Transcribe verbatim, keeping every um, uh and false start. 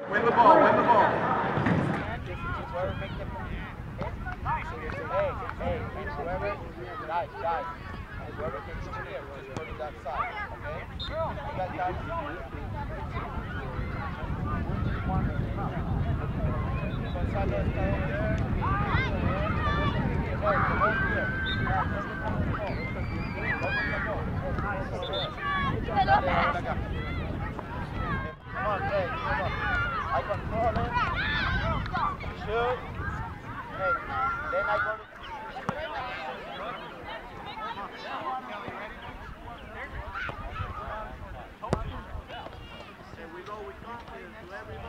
Win the ball, win the ball. Hey, hey, and whoever, guys, guys, whoever gets over there, just go to that side, okay? You got guys. Gonzalo está over there. Come on, Jay, come on. I control it. Shoot. Hey, then I go to... Here we go, we come here to everybody.